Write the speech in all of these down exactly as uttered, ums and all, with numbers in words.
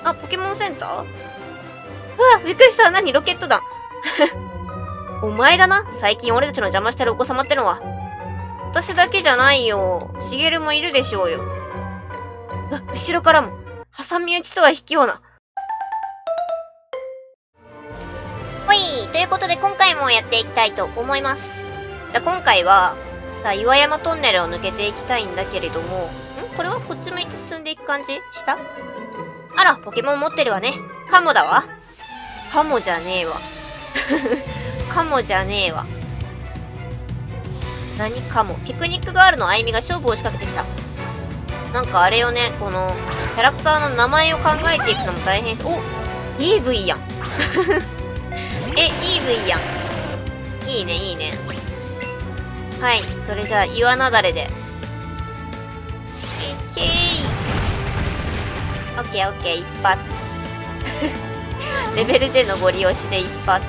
あ、ポケモンセンター？うわ、びっくりした。何？ロケット弾。お前だな。最近俺たちの邪魔してるお子様ってのは。私だけじゃないよ。しげるもいるでしょうよ。あ、後ろからも。挟み撃ちとは卑怯な。ほい。ということで今回もやっていきたいと思います。だ今回は、さあ、岩山トンネルを抜けていきたいんだけれども、んこれはこっち向いて進んでいく感じしたあら、ポケモン持ってるわね。カモだわ。カモじゃねえわ。カモじゃねえわ。何カモ。ピクニックガールのあゆみが勝負を仕掛けてきた。なんかあれよね、この、キャラクターの名前を考えていくのも大変そう。お イーブイ やん。え、イーブイ やん。いいね、いいね。はい、それじゃあ、岩なだれで。いけーい。オッケーオッケー、一発。レベルでのご利用しで一発。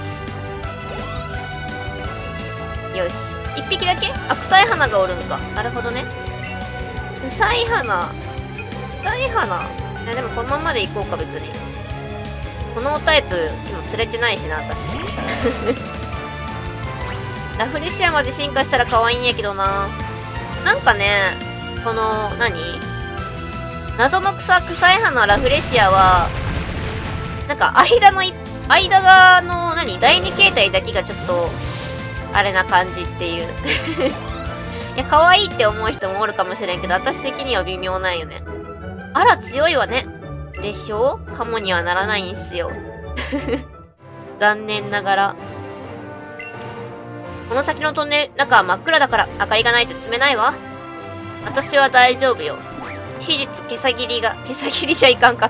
よし。一匹だけあ、臭い花がおるんか。なるほどね。臭い花。臭い花。いや、でもこのままで行こうか、別に。このタイプ、今釣れてないしな、私。ラフレシアまで進化したら可愛いんやけどな。なんかね、この、何謎の草、臭い花ラフレシアは、なんか間のい、間が、の、何だいに形態だけがちょっと、あれな感じっていう。いや、可愛いって思う人もおるかもしれんけど、私的には微妙なんよね。あら、強いわね。でしょ？カモにはならないんすよ。残念ながら。この先のトンネル、中は真っ暗だから、明かりがないと進めないわ。私は大丈夫よ。秘術、毛さ切りが、毛さ切りじゃいかんかった。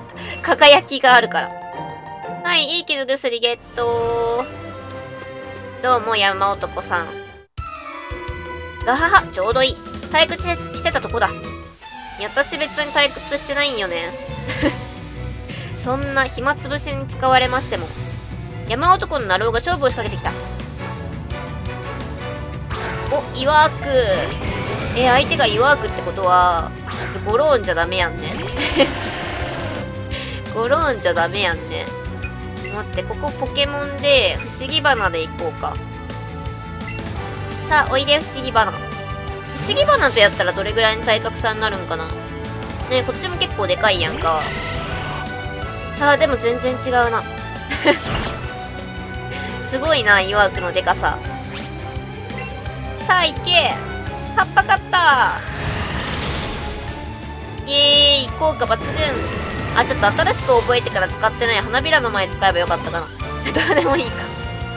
輝きがあるから。はい、いい傷薬ゲットー。どうも、山男さん。ガハハ、ちょうどいい。退屈してたとこだ。いや、私別に退屈してないんよね。そんな暇つぶしに使われましても。山男のナローが勝負を仕掛けてきた。お、イワーク。え、相手がイワークってことは、ゴローンじゃダメやんね。ゴローンじゃダメやんね。待って、ここポケモンで、不思議花で行こうか。さあ、おいで、不思議花。不思議花とやったらどれぐらいの体格差になるんかな。ねえ、こっちも結構でかいやんか。あー、でも全然違うな。すごいな、イワークのでかさ。さあ、行け。葉っぱ買った。イエーイ、効果抜群。あ、ちょっと新しく覚えてから使ってない花びらの前使えばよかったかな。どうでもいいか。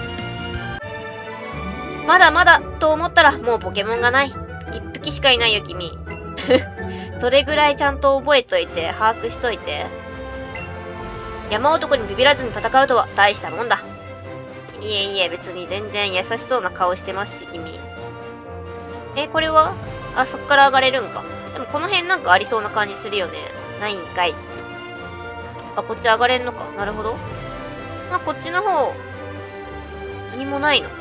まだまだ、と思ったらもうポケモンがない。一匹しかいないよ、君。それぐらいちゃんと覚えといて、把握しといて。山男にビビらずに戦うとは大したもんだ。いえいえ、別に全然優しそうな顔してますし、君。え、これはあ、そっから上がれるんか。でもこの辺なんかありそうな感じするよね。ないんかい。あ、こっち上がれんのか。なるほど。まあ、こっちの方、何もないの。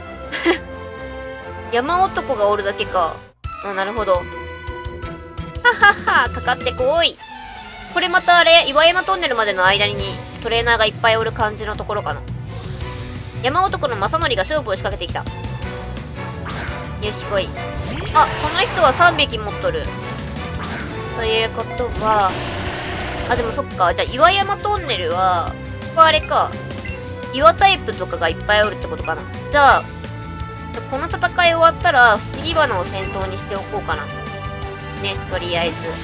山男がおるだけか。あ、なるほど。ははは、かかってこい。これまたあれ、岩山トンネルまでの間にトレーナーがいっぱいおる感じのところかな。山男の正則が勝負を仕掛けてきた。よし、来い。あ、この人はさんびき持っとる。ということは、あ、でもそっか。じゃあ、岩山トンネルは、ここあれか。岩タイプとかがいっぱいおるってことかな。じゃあ、この戦い終わったら、不思議花を先頭にしておこうかな。ね、とりあえず。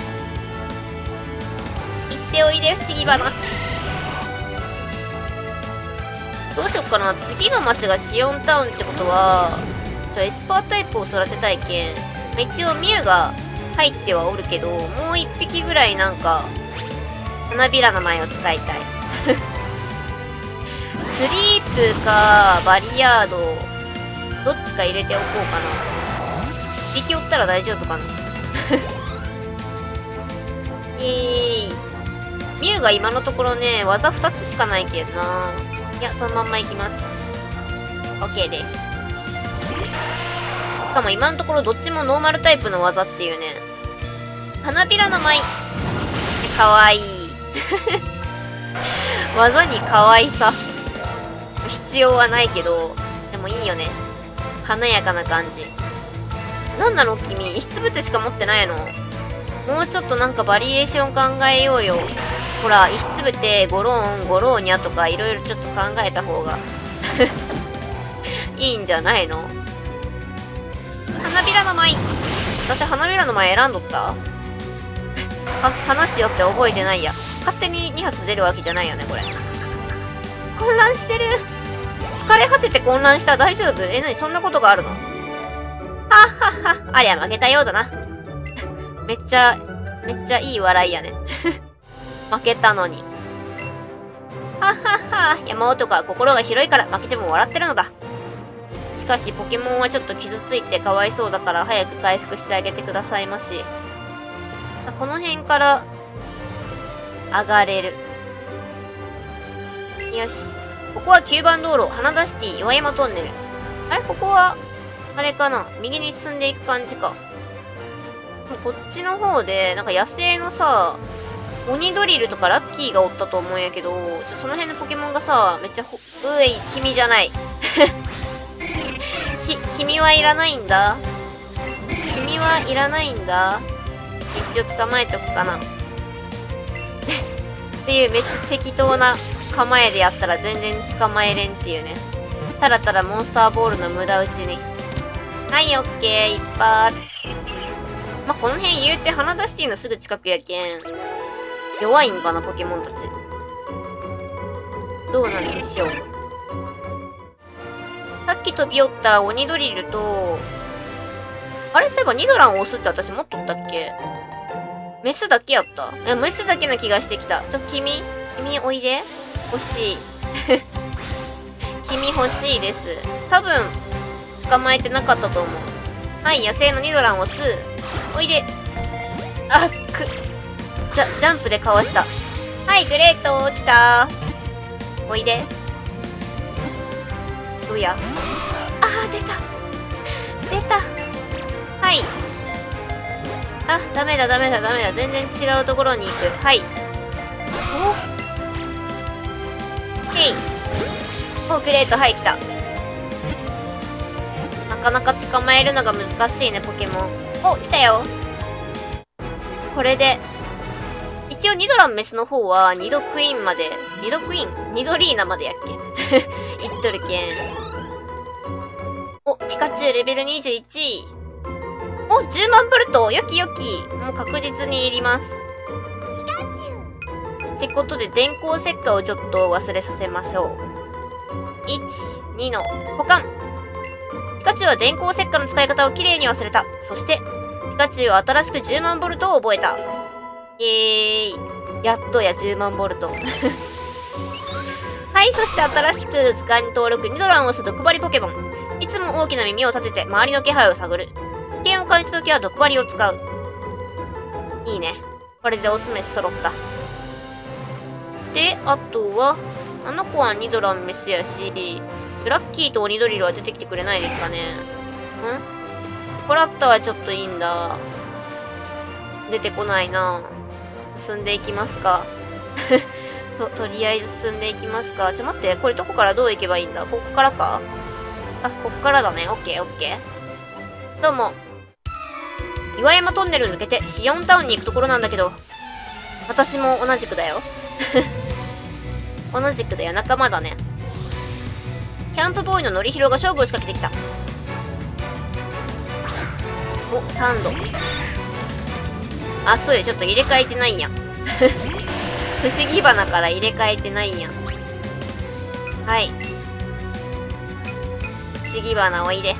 行っておいで、不思議花。どうしよっかな。次の町がシオンタウンってことは、じゃあエスパータイプを育てたいけん。まあ、一応ミュウが入ってはおるけど、もう一匹ぐらいなんか、花びらの前を使いたい。スリープか、バリヤード、どっちか入れておこうかな。一匹おったら大丈夫かな。えーい。ミュウが今のところね、技ふたつしかないけんな。いや、そのまんま行きます。OK です。しかも今のところどっちもノーマルタイプの技っていうね。花びらの舞。かわいい。 技に可愛さ。必要はないけど、でもいいよね。華やかな感じ。なんなの君、石つぶてしか持ってないの？もうちょっとなんかバリエーション考えようよ。ほら、石つぶて、ゴローン、ゴローニャとかいろいろちょっと考えた方がいいんじゃないの？花びらの舞。私花びらの舞選んどったは、話しよって覚えてないや。勝手にに発出るわけじゃないよね、これ。混乱してる。疲れ果てて混乱した。大丈夫？え、なにそんなことがあるの？はっはっは。ありゃ負けたようだな。めっちゃ、めっちゃいい笑いやね。負けたのに。はっはっは。山男は心が広いから負けても笑ってるのだ。しかしポケモンはちょっと傷ついてかわいそうだから早く回復してあげてくださいまし。この辺から上がれる。よし。ここはきゅうばん道路、花田シティ岩山トンネル。あれここは、あれかな右に進んでいく感じか。こっちの方で、なんか野生のさ、鬼ドリルとかラッキーがおったと思うんやけど、ちょその辺のポケモンがさ、めっちゃほ、うい、君じゃない。き、君はいらないんだ。君はいらないんだ。一応捕まえとくかな。っていうめっちゃ適当な構えでやったら全然捕まえれんっていうね。たらたらモンスターボールの無駄打ちに。はい、オッケー、一発。まあ、この辺言うて花田シティのすぐ近くやけん。弱いんかな、ポケモンたち。どうなんでしょう。さっき飛び寄った鬼ドリルと、あれそういえばニドランを押すって私持っとったっけ？メスだけやった？え、メスだけな気がしてきた。ちょ、君君おいで。欲しい。君欲しいです。多分、捕まえてなかったと思う。はい、野生のニドランを押す。おいで。あ、く、じゃ、ジャンプでかわした。はい、グレート、来たー。おいで。どうや？あー、出た。出た。はい。あ、ダメだ、ダメだ、ダメだ。全然違うところに行く。はい。おへい。お、グレート、はい、来た。なかなか捕まえるのが難しいね、ポケモン。お、来たよ。これで。一応、ニドランメスの方は、ニドクイーンまで。ニドクイーンニドリーナまでやっけ言っとるけん。お、ピカチュウレベルにじゅういち。お、じゅうまんボルトよきよきもう確実にいります。ってことで、電光石火をちょっと忘れさせましょう。いち、にの保管。ピカチュウは電光石火の使い方をきれいに忘れた。そして、ピカチュウは新しくじゅうまんボルトを覚えた。イエーイ。やっとやじゅうまんボルト。はい、そして新しく図鑑に登録ニドランを押す毒針ポケモン。いつも大きな耳を立てて周りの気配を探る。危険を感じたときは毒針を使う。いいね。これでオスメス揃った。で、あとは、あの子はニドランメスやし、ラッキーと鬼ドリルは出てきてくれないですかね。ん？コラッタはちょっといいんだ。出てこないな。進んでいきますか。と、とりあえず進んでいきますか。ちょ、待って。これどこからどう行けばいいんだ？ここからか？あ、ここからだね。オッケーオッケー。どうも。岩山トンネル抜けてシオンタウンに行くところなんだけど、私も同じくだよ。同じくだよ。仲間だね。キャンプボーイののりひろが勝負を仕掛けてきた。お、さんど。あ、そうよ。ちょっと入れ替えてないやん。不思議花から入れ替えてないやん。はい。不思議花おいで。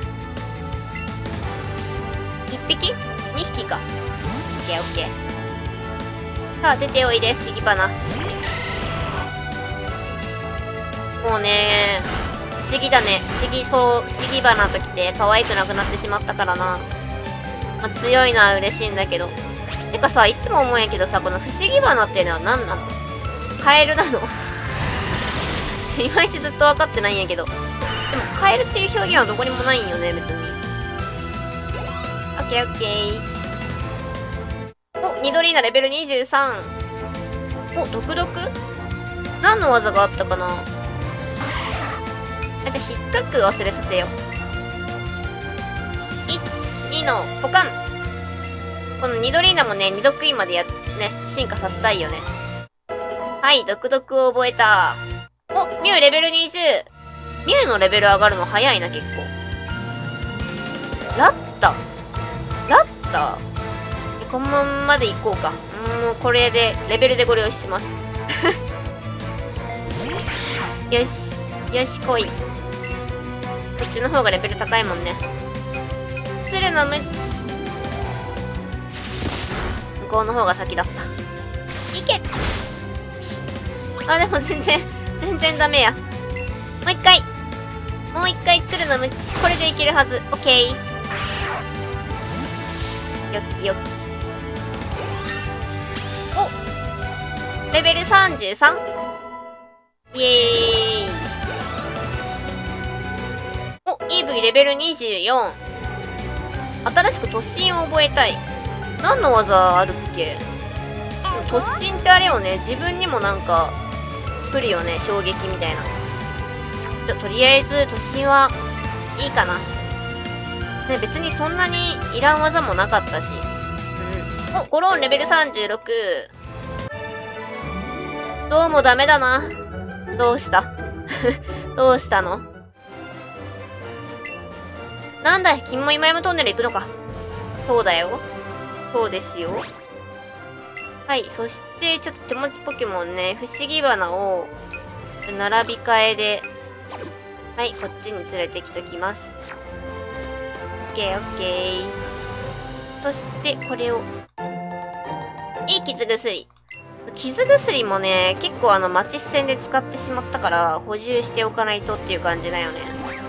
一匹？二匹か。オッケーオッケー。さあ、出ておいで、不思議花。もうね不思議だね。不思議そう、不思議花ときて可愛くなくなってしまったからな。まあ、強いのは嬉しいんだけど。てかさ、いつも思うんやけどさ、この不思議花っていうのは何なの？カエルなの？いまいちずっと分かってないんやけど。でも、カエルっていう表現はどこにもないんよね、別に。オッケーオッケー。お、ニドリーナレベルにじゅうさん。お、毒毒？ 何の技があったかな。あ、じゃあ、ひっかく忘れさせよう。いち、にのポカン。このニドリーナもね、二度食いまでや、ね、進化させたいよね。はい、毒毒を覚えた。お、ミュウレベルにじゅう。ミュウのレベル上がるの早いな、結構。ラッタラッタこのまんまでいこうか。もうこれで、レベルでご了承します。よし。よし、来い。こっちの方がレベル高いもんね。鶴のムチ。向こうの方が先だった。いけ！あ、でも全然、全然ダメや。もう一回。もう一回鶴のムチ。これでいけるはず。オッケー。よきよき。お！レベルさんじゅうさん。イエーイ。お、イーブイ レベルにじゅうよん。新しく突進を覚えたい。何の技あるっけ？突進ってあれよね。自分にもなんか、来るよね。衝撃みたいな。じゃ、とりあえず突進はいいかな。ね、別にそんなにいらん技もなかったし。うん。お、ゴローンレベルさんじゅうろく。どうもダメだな。どうしたどうしたの？なんだい、君も今山トンネル行くのか。そうだよ。そうですよ。はい、そして、ちょっと手持ちポケモンね、不思議花を、並び替えで、はい、こっちに連れてきときます。オッケーオッケー。そして、これを、いい傷薬。傷薬もね、結構あの、マチス戦で使ってしまったから、補充しておかないとっていう感じだよね。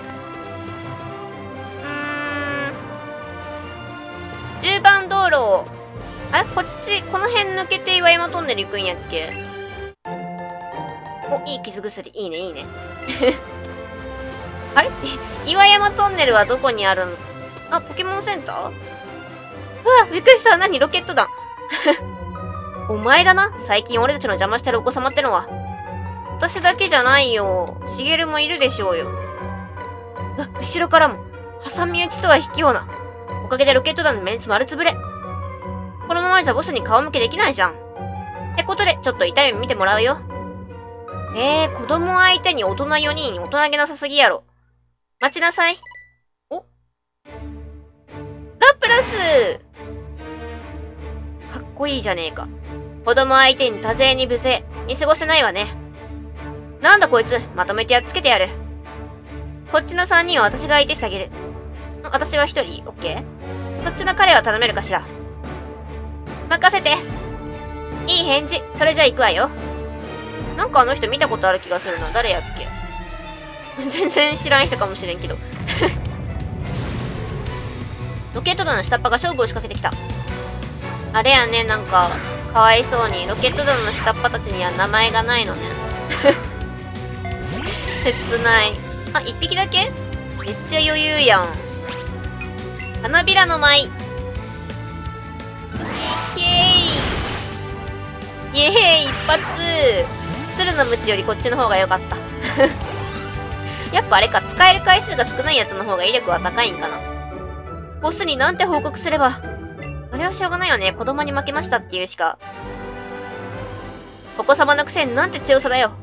じゅうばん道路。あれこっち、この辺抜けて岩山トンネル行くんやっけ？お、いい傷薬。いいね、いいね。あれ岩山トンネルはどこにあるの？あ、ポケモンセンター？うわ、びっくりした。何？ロケット弾。お前だな。最近俺たちの邪魔してるお子様ってのは。私だけじゃないよ。しげるもいるでしょうよ。うわ、後ろからも。挟み撃ちとは卑怯な。おかげでロケット弾のメンツ丸つぶれ。このままじゃボスに顔向けできないじゃん。ってことで、ちょっと痛い目見てもらうよ。えー、子供相手に大人よにん、大人げなさすぎやろ。待ちなさい。お？ラプラス！かっこいいじゃねえか。子供相手に多勢に無勢。見過ごせないわね。なんだこいつ、まとめてやっつけてやる。こっちのさんにんは私が相手してあげる。私はひとり？オッケー？そっちの彼は頼めるかしら。任せて。いい返事。それじゃ行くわよ。なんかあの人見たことある気がするな。誰やっけ？全然知らん人かもしれんけど。ロケット弾の下っ端が勝負を仕掛けてきた。あれやね、なんか、かわいそうに。ロケット弾の下っ端たちには名前がないのね。切ない。あ、一匹だけ？めっちゃ余裕やん。花びらの舞。いけーい。イエーイ、一発。鶴の鞭よりこっちの方が良かった。やっぱあれか、使える回数が少ないやつの方が威力は高いんかな。ボスになんて報告すれば。あれはしょうがないよね。子供に負けましたっていうしか。お子様のくせになんて強さだよ。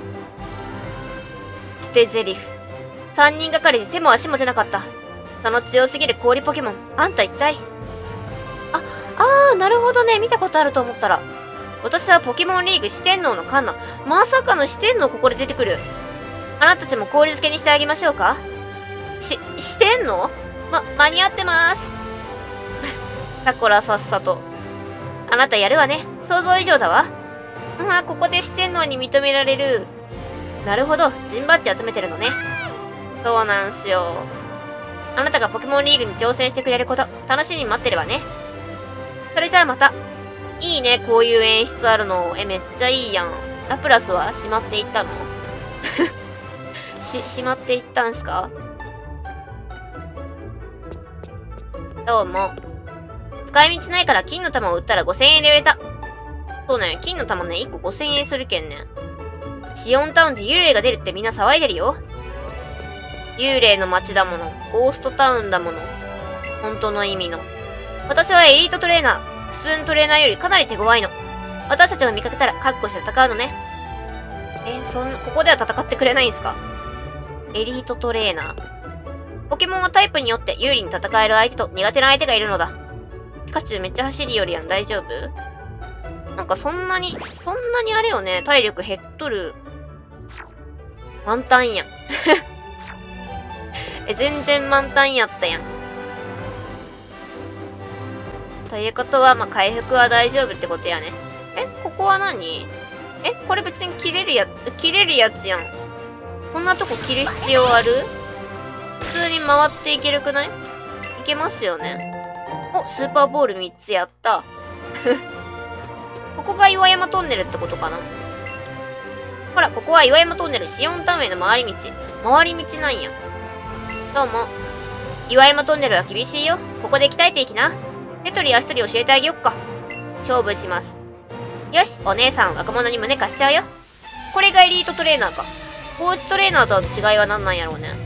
捨てゼリフ。三人がかりで手も足も出なかった。その強すぎる氷ポケモン。あんた一体。あ、あー、なるほどね。見たことあると思ったら。私はポケモンリーグ四天王のカンナ。まさかの四天王ここで出てくる。あなたたちも氷漬けにしてあげましょうか。し、四天王？ま、間に合ってまーす。さこらさっさと。あなたやるわね。想像以上だわ。まあ、ここで四天王に認められる。なるほど。ジンバッジ集めてるのね。そうなんすよ。あなたがポケモンリーグに挑戦してくれること、楽しみに待ってるわね。それじゃあまた。いいね、こういう演出あるの。え、めっちゃいいやん。ラプラスはしまっていったのし、しまっていったんすか？どうも。使い道ないから金の玉を売ったらごせんえんで売れた。そうね、金の玉ね、いっこごせんえんするけんね。 シオンタウンで幽霊が出るってみんな騒いでるよ。幽霊の街だもの。ゴーストタウンだもの。本当の意味の。私はエリートトレーナー。普通のトレーナーよりかなり手強いの。私たちが見かけたら覚悟して戦うのね。え、そんな、ここでは戦ってくれないんすか？エリートトレーナー。ポケモンはタイプによって有利に戦える相手と苦手な相手がいるのだ。ピカチュウめっちゃ走りよりやん。大丈夫？なんかそんなに、そんなにあれよね。体力減っとる。満タンやん。え、全然満タンやったやん。ということは、まあ、回復は大丈夫ってことやね。え、ここは何？え、これ別に切れるや、切れるやつやん。こんなとこ切る必要ある？普通に回っていけるくない？いけますよね。お、スーパーボールみっつやった。ここが岩山トンネルってことかな？ほら、ここは岩山トンネル、シオンタウンへの回り道。回り道なんや。どうも。岩山トンネルは厳しいよ。ここで鍛えていきな。手取り足取り教えてあげよっか。勝負します。よし、お姉さん、若者に胸貸しちゃうよ。これがエリートトレーナーか。コーチトレーナーとの違いは何なんやろうね。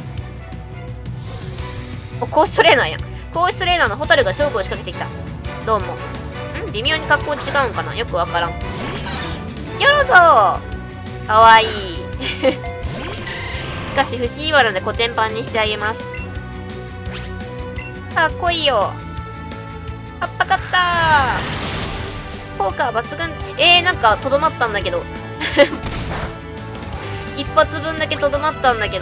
お、コーチトレーナーや。コーチトレーナーのホタルが勝負を仕掛けてきた。どうも。ん？微妙に格好違うんかな？よくわからん。よろぞー！かわいい。しかし、不思議ワルでコテンパンにしてあげます。かっこいいよ。あったかったー。効果は抜群。えー、なんか、とどまったんだけど。一発分だけとどまったんだけど。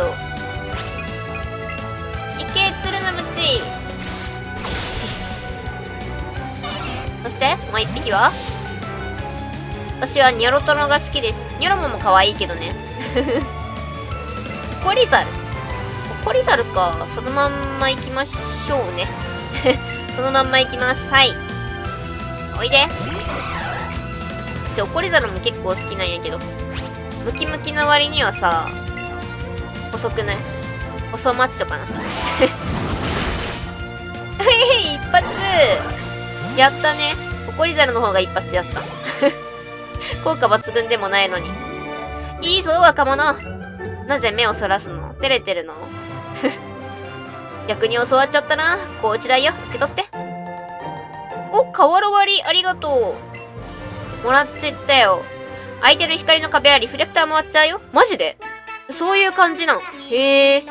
いけ、鶴のムチ。よし。そして、もう一匹は私はニョロトロが好きです。ニョロモも可愛いけどね。コリザル。コリザルか。そのまんま行きましょうね。そのまんま行きます。はい。おいで。私、オコリザルも結構好きなんやけど。ムキムキな割にはさ、細くない？細マッチョかな。へへ、一発やったね。オコリザルの方が一発やった。効果抜群でもないのに。いいぞ、若者。なぜ目をそらすの？照れてるの？逆に教わっちゃったな。コーチ代よ。受け取って。お、瓦割り、ありがとう。もらっちゃったよ。相手の光の壁はリフレクター回っちゃうよ。マジで？そういう感じなの？へえ。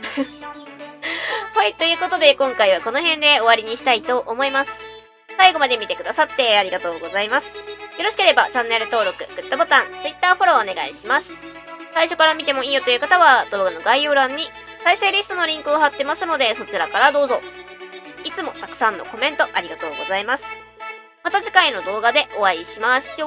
はい、ということで今回はこの辺で終わりにしたいと思います。最後まで見てくださってありがとうございます。よろしければチャンネル登録、グッドボタン、Twitter フォローお願いします。最初から見てもいいよという方は動画の概要欄に再生リストのリンクを貼ってますのでそちらからどうぞ。いつもたくさんのコメントありがとうございます。また次回の動画でお会いしましょう。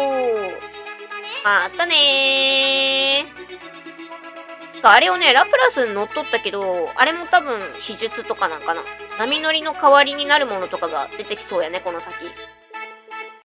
またねー。あれをね、ラプラスに乗っ取ったけど、あれも多分秘術とかなんかな。波乗りの代わりになるものとかが出てきそうやね、この先。